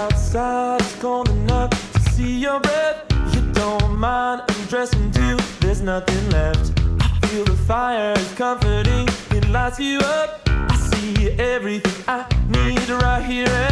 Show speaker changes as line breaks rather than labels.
outside, it's cold enough to see your breath. You don't mind undressing too, there's nothing left. I feel the fire is comforting, it lights you up. I see everything I need right here.